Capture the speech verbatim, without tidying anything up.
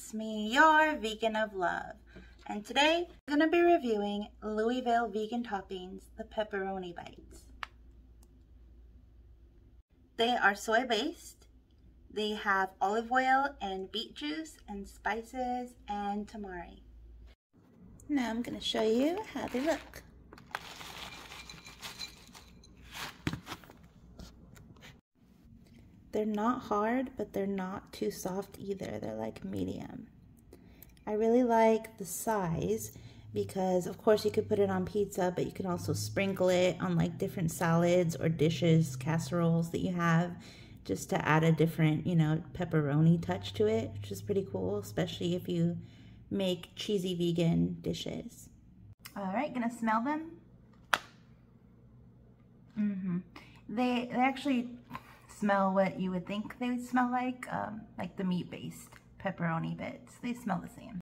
it's me, your vegan of love. And today, I'm going to be reviewing Louisville vegan toppings, the pepperoni bites. They are soy-based. They have olive oil and beet juice and spices and tamari. Now I'm going to show you how they look. They're not hard, but they're not too soft either. They're like medium. I really like the size because, of course, you could put it on pizza, but you can also sprinkle it on like different salads or dishes, casseroles that you have, just to add a different, you know, pepperoni touch to it, which is pretty cool, especially if you make cheesy vegan dishes. All right, gonna smell them. Mm-hmm. They, they actually smell what you would think they would smell like, um, like the meat-based pepperoni bits. They smell the same.